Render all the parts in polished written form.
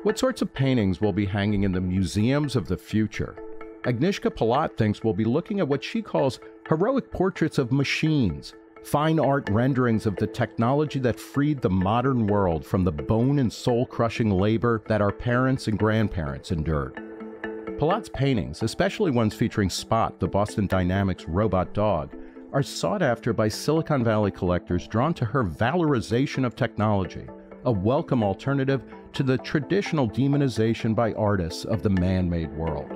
What sorts of paintings will be hanging in the museums of the future? Agnieszka Pilat thinks we'll be looking at what she calls heroic portraits of machines, fine art renderings of the technology that freed the modern world from the bone and soul-crushing labor that our parents and grandparents endured. Pilat's paintings, especially ones featuring Spot, the Boston Dynamics robot dog, are sought after by Silicon Valley collectors drawn to her valorization of technology, a welcome alternative to the traditional demonization by artists of the man-made world.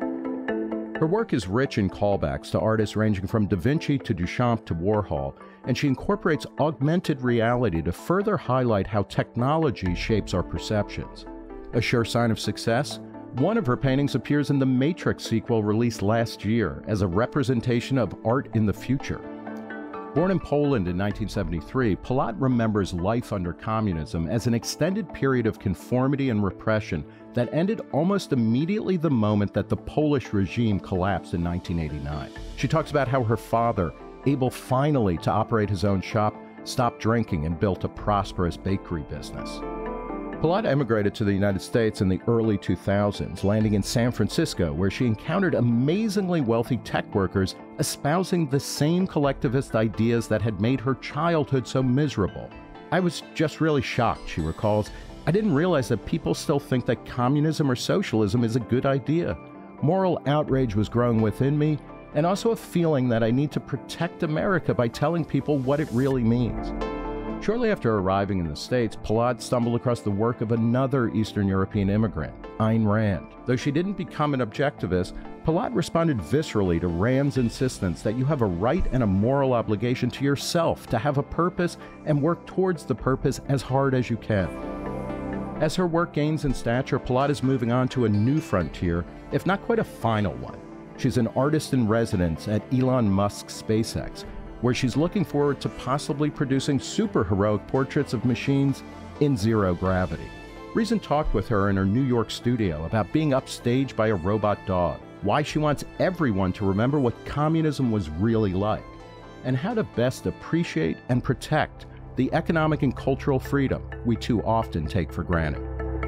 Her work is rich in callbacks to artists ranging from Da Vinci to Duchamp to Warhol, and she incorporates augmented reality to further highlight how technology shapes our perceptions. A sure sign of success? One of her paintings appears in the Matrix sequel released last year as a representation of art in the future. Born in Poland in 1973, Pilat remembers life under communism as an extended period of conformity and repression that ended almost immediately the moment that the Polish regime collapsed in 1989. She talks about how her father, able finally to operate his own shop, stopped drinking and built a prosperous bakery business. Pilat emigrated to the United States in the early 2000s, landing in San Francisco, where she encountered amazingly wealthy tech workers espousing the same collectivist ideas that had made her childhood so miserable. I was just really shocked, she recalls. I didn't realize that people still think that communism or socialism is a good idea. Moral outrage was growing within me, and also a feeling that I need to protect America by telling people what it really means. Shortly after arriving in the States, Pilat stumbled across the work of another Eastern European immigrant, Ayn Rand. Though she didn't become an objectivist, Pilat responded viscerally to Rand's insistence that you have a right and a moral obligation to yourself to have a purpose and work towards the purpose as hard as you can. As her work gains in stature, Pilat is moving on to a new frontier, if not quite a final one. She's an artist in residence at Elon Musk's SpaceX, where she's looking forward to possibly producing super-heroic portraits of machines in zero gravity. Reason talked with her in her New York studio about being upstaged by a robot dog, why she wants everyone to remember what communism was really like, and how to best appreciate and protect the economic and cultural freedom we too often take for granted.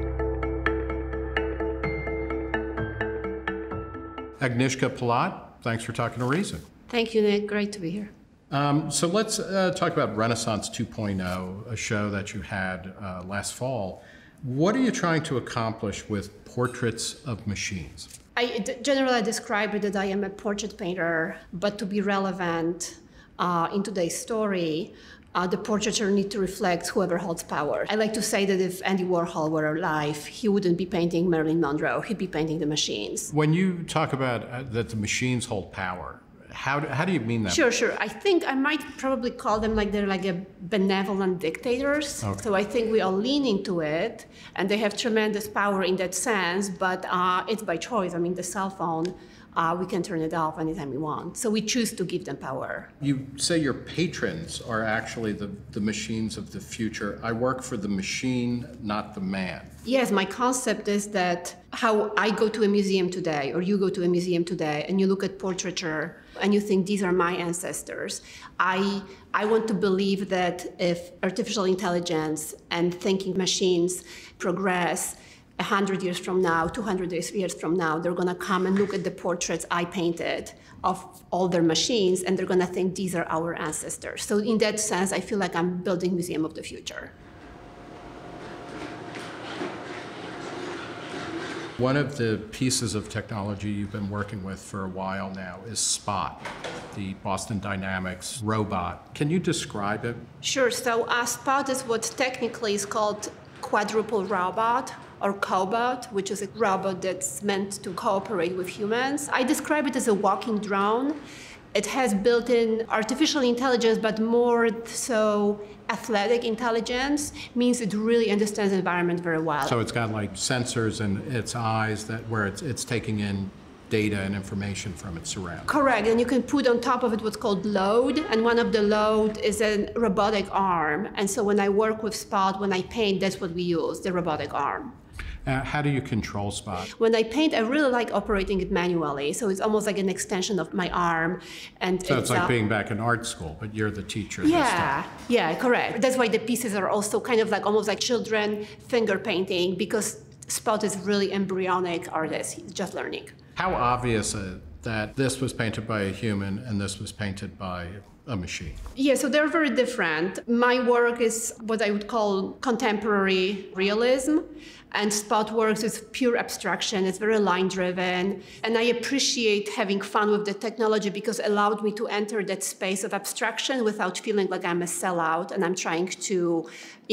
Agnieszka Pilat, thanks for talking to Reason. Thank you, Nick. Great to be here. So let's talk about Renaissance 2.0, a show that you had last fall. What are you trying to accomplish with portraits of machines? Generally, I describe it that I am a portrait painter, but to be relevant in today's story, the portraiture needs to reflect whoever holds power. I like to say that if Andy Warhol were alive, he wouldn't be painting Marilyn Monroe, he'd be painting the machines. When you talk about that the machines hold power, how do you mean that? Sure. I think I might probably call them like they're like a benevolent dictators. Okay. So I think we are leaning to it, and they have tremendous power in that sense, but it's by choice. I mean, the cell phone, we can turn it off anytime we want. So we choose to give them power. You say your patrons are actually the machines of the future. I work for the machine, not the man. Yes, my concept is that how I go to a museum today, or you go to a museum today, and you look at portraiture, and you think these are my ancestors. I want to believe that if artificial intelligence and thinking machines progress, 100 years from now, 200 years from now, they're going to come and look at the portraits I painted of all their machines, and they're going to think these are our ancestors. So in that sense, I feel like I'm building Museum of the Future. One of the pieces of technology you've been working with for a while now is Spot, the Boston Dynamics robot. Can you describe it? Sure. So Spot is what technically is called quadruple robot, or cobot, which is a robot that's meant to cooperate with humans. I describe it as a walking drone. It has built-in artificial intelligence, but more so athletic intelligence, means it really understands the environment very well. So it's got like sensors in its eyes where it's taking in data and information from its surroundings. Correct, and you can put on top of it what's called load, and one of the load is a robotic arm. And so when I work with Spot, when I paint, that's what we use, the robotic arm. How do you control Spot? When I paint, I really like operating it manually. So it's almost like an extension of my arm. And so it's like being back in art school, but you're the teacher this time. Yeah, correct. That's why the pieces are also kind of like almost like children finger painting, because Spot is really embryonic artist. He's just learning. How obvious that this was painted by a human and this was painted by a machine? Yeah, so they're very different. My work is what I would call contemporary realism, and Spot works with pure abstraction. It's very line-driven, and I appreciate having fun with the technology because it allowed me to enter that space of abstraction without feeling like I'm a sellout and I'm trying to,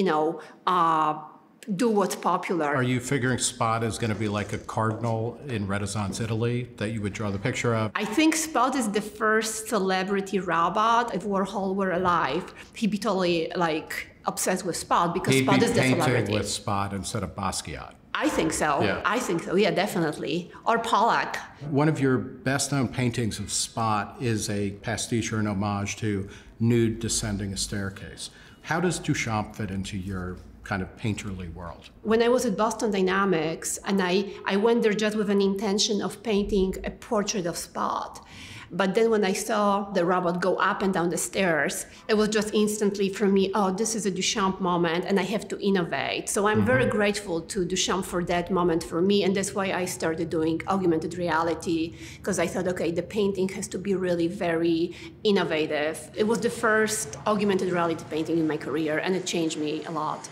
do what's popular. Are you figuring Spot is going to be like a cardinal in Renaissance Italy that you would draw the picture of? I think Spot is the first celebrity robot. If Warhol were alive, he'd be totally obsessed with Spot because Spot is the celebrity. He'd be painting with Spot instead of Basquiat. I think so. Yeah. I think so. Yeah, definitely. Or Pollock. One of your best-known paintings of Spot is a pastiche or an homage to Nude Descending a Staircase. How does Duchamp fit into your kind of painterly world? When I was at Boston Dynamics, and I went there just with an intention of painting a portrait of Spot. But then when I saw the robot go up and down the stairs, it was just instantly for me, oh, this is a Duchamp moment and I have to innovate. So I'm very grateful to Duchamp for that moment for me. And that's why I started doing augmented reality, because I thought, okay, the painting has to be really very innovative. It was the first augmented reality painting in my career and it changed me a lot.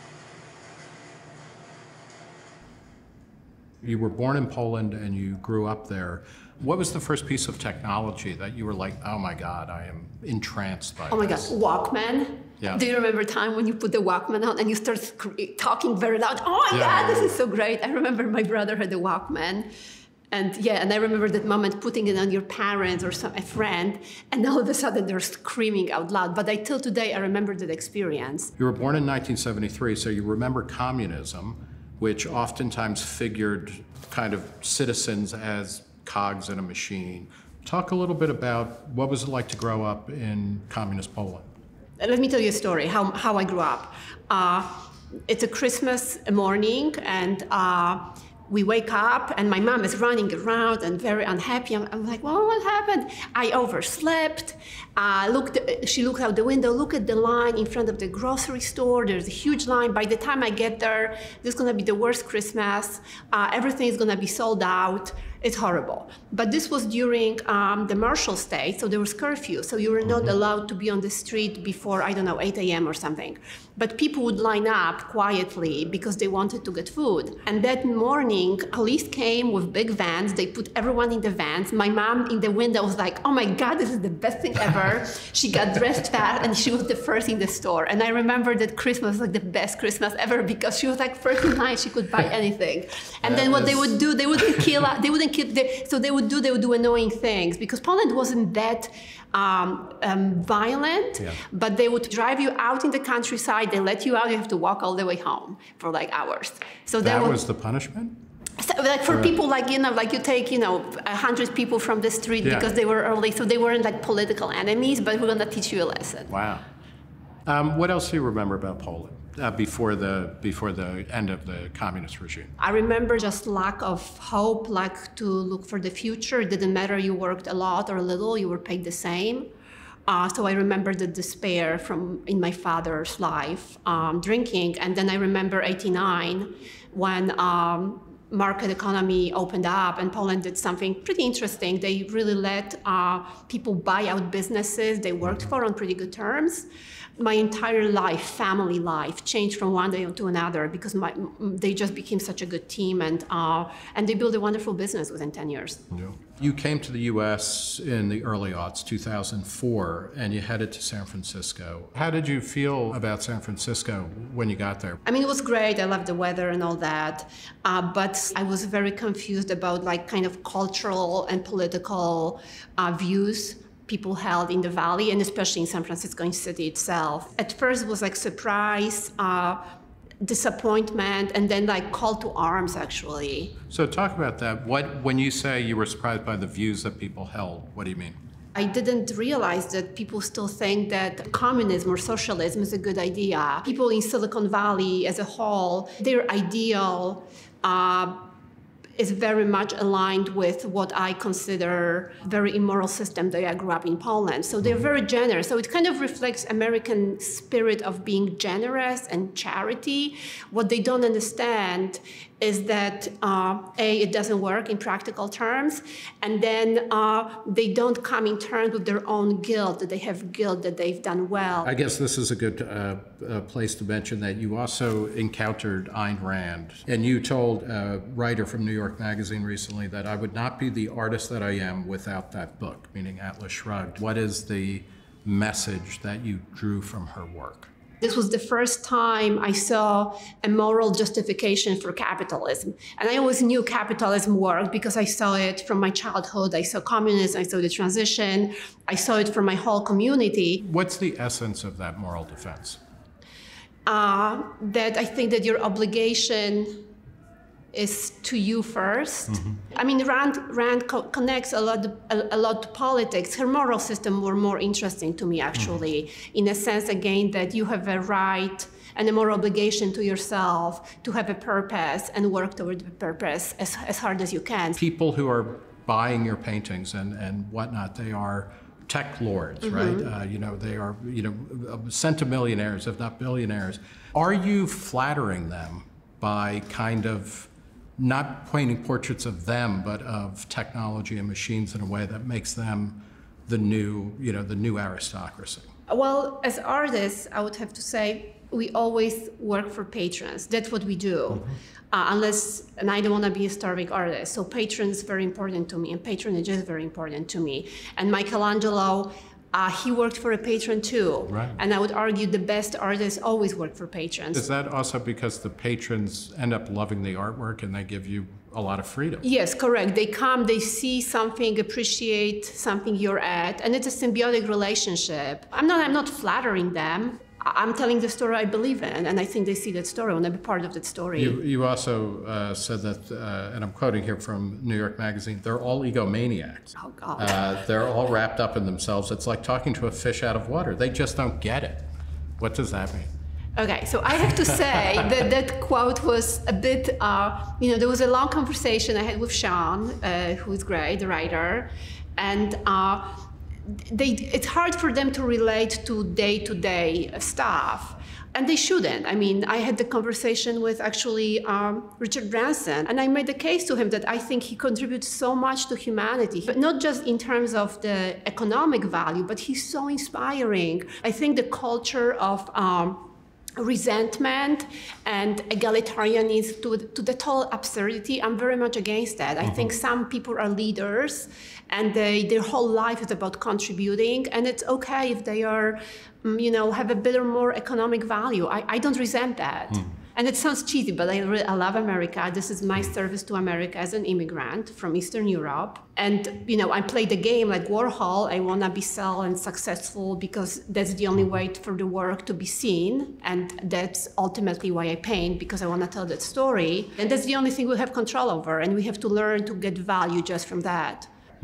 You were born in Poland and you grew up there. What was the first piece of technology that you were like, oh my God, I am entranced by this? Oh my God, Walkman. Yeah. Do you remember time when you put the Walkman on and you start talking very loud? Oh my God, this is so great. I remember my brother had a Walkman. And I remember that moment putting it on your parents or a friend, and all of a sudden they're screaming out loud. But till today, I remember that experience. You were born in 1973, so you remember communism, which oftentimes figured kind of citizens as cogs in a machine. Talk a little bit about what was it like to grow up in communist Poland? Let me tell you a story, how I grew up. It's a Christmas morning, and we wake up, and my mom is running around and very unhappy. I'm like, well, what happened? I overslept. She looked out the window, look at the line in front of the grocery store. There's a huge line. By the time I get there, this is going to be the worst Christmas. Everything is going to be sold out. It's horrible. But this was during the Marshall State, so there was curfew. So you were not allowed to be on the street before, 8 a.m. or something. But people would line up quietly because they wanted to get food. And that morning, police came with big vans. They put everyone in the vans. My mom in the window was like, oh my God, this is the best thing ever. She got dressed fast and she was the first in the store. And I remember that Christmas was like the best Christmas ever because she was like first in line, she could buy anything. And then what they would do, they wouldn't kill, so they would do annoying things because Poland wasn't that violent, but they would drive you out in the countryside, they let you out, you have to walk all the way home for like hours. So that was the punishment? So, like for people like you take 100 people from the street because they were early, so they weren't like political enemies, but we're gonna teach you a lesson. Wow. What else do you remember about Poland before the end of the communist regime? I remember just lack of hope, like to look for the future. It didn't matter you worked a lot or a little, you were paid the same. So I remember the despair in my father's life, drinking. And then I remember '89 when market economy opened up and Poland did something pretty interesting. They really let people buy out businesses they worked for on pretty good terms. My entire life, family life, changed from one day to another because they just became such a good team and they built a wonderful business within 10 years. Yeah. You came to the U.S. in the early aughts, 2004, and you headed to San Francisco. How did you feel about San Francisco when you got there? I mean, it was great. I loved the weather and all that, but I was very confused about like kind of cultural and political views people held in the Valley, and especially in San Francisco in city itself. At first it was like surprise, disappointment, and then like call to arms, actually. So talk about that. When you say you were surprised by the views that people held, what do you mean? I didn't realize that people still think that communism or socialism is a good idea. People in Silicon Valley as a whole, their ideal is very much aligned with what I consider very immoral system that I grew up in Poland. So they're very generous. So it kind of reflects American spirit of being generous and charity. What they don't understand is that it doesn't work in practical terms, and then they don't come in terms with their own guilt, that they have guilt that they've done well. I guess this is a good place to mention that you also encountered Ayn Rand, and you told a writer from New York Magazine recently that I would not be the artist that I am without that book, meaning Atlas Shrugged. What is the message that you drew from her work? This was the first time I saw a moral justification for capitalism. And I always knew capitalism worked because I saw it from my childhood. I saw communism, I saw the transition, I saw it from my whole community. What's the essence of that moral defense? That I think that your obligation is to you first. I mean, Rand connects a lot to politics. Her moral system were more interesting to me, actually, in a sense, again, that you have a right and a moral obligation to yourself to have a purpose and work toward the purpose as hard as you can. People who are buying your paintings and whatnot, they are tech lords, right? They are, centimillionaires, if not billionaires. Are you flattering them by kind of not painting portraits of them, but of technology and machines in a way that makes them the new aristocracy? Well, as artists, I would have to say, we always work for patrons. That's what we do. And I don't want to be a starving artist. So patron is very important to me, and patronage is very important to me. And Michelangelo, he worked for a patron too. Right. And I would argue the best artists always work for patrons. Is that also because the patrons end up loving the artwork and they give you a lot of freedom? Yes, correct. They come, they see something, appreciate something you're at, and it's a symbiotic relationship. I'm not flattering them. I'm telling the story I believe in, and I think they see that story. I want to be part of that story. You also said that, and I'm quoting here from New York Magazine, they're all egomaniacs. Oh, God. They're all wrapped up in themselves. It's like talking to a fish out of water. They just don't get it. What does that mean? Okay, so I have to say that quote was a bit, there was a long conversation I had with Sean, who is great, the writer, and it's hard for them to relate to day-to-day stuff, and they shouldn't. I mean, I had the conversation with actually Richard Branson, and I made the case to him that I think he contributes so much to humanity, but not just in terms of the economic value, but he's so inspiring. I think the culture of resentment and egalitarianism to the total absurdity, I'm very much against that. I think some people are leaders and their whole life is about contributing, and it's okay if they are, have a bit more economic value. I don't resent that. And it sounds cheesy, but I love America. This is my service to America as an immigrant from Eastern Europe. And, I play the game like Warhol. I want to be sell and successful because that's the only way for the work to be seen. And that's ultimately why I paint, because I want to tell that story. And that's the only thing we have control over. And we have to learn to get value just from that.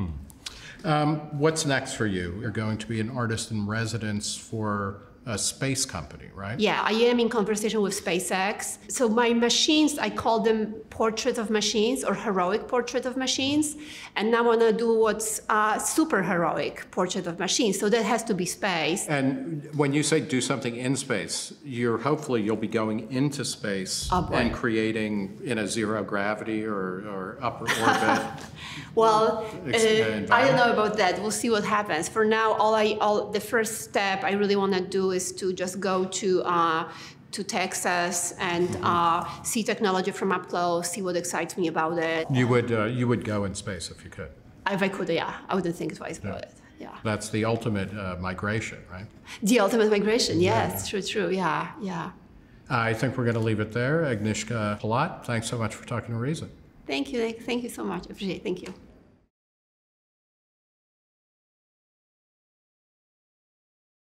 What's next for you? You're going to be an artist in residence for a space company, right? Yeah, I am in conversation with SpaceX. So my machines, I call them portrait of machines or heroic portrait of machines. And now I want to do what's super heroic portrait of machines. So that has to be space. And when you say do something in space, hopefully you'll be going into space and creating in a zero gravity or upper orbit. Well, I don't know about that. We'll see what happens. For now, the first step I really want to do is to just go to Texas and see technology from up close, see what excites me about it. You would go in space if you could. If I could, yeah. I wouldn't think twice about it. Yeah. That's the ultimate migration, right? The ultimate migration, yes. True, yeah. I think we're going to leave it there. Agnieszka Pilat, thanks so much for talking to Reason. Thank you, Nick. Thank you so much. I appreciate it. Thank you.